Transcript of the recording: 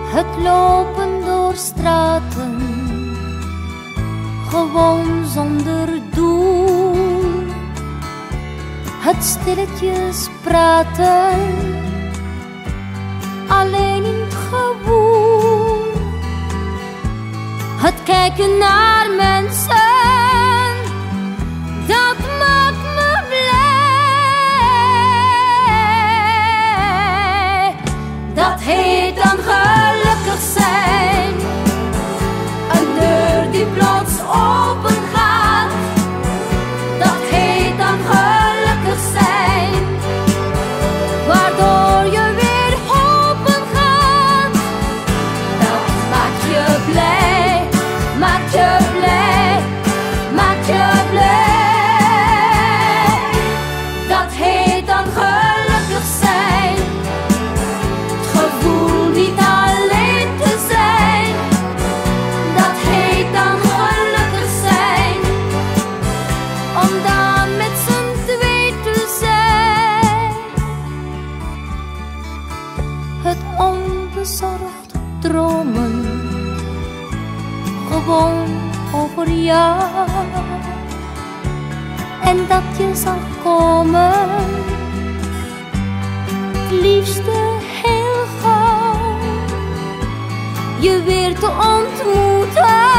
Het lopen door straten, gewoon zonder doel. Het stilletjes praten, alleen in het gewoel. Het kijken naar mensen, dat maakt me blij. Dat heet dan gelukkig zijn. Een deur die plots open gaat, dat heet dan gelukkig zijn. Waardoor je weer open gaat, dat maakt je blij, maakt je blij, maakt je blij. Dat heet dan gelukkig zijn. Het gevoel niet alleen te zijn, dat heet dan gelukkig zijn. Om dan met z'n twee te zijn. Het onbezorgd dromen, gewoon over jou. En dat je zal komen, het liefste heel gauw. Je weer te ontmoeten.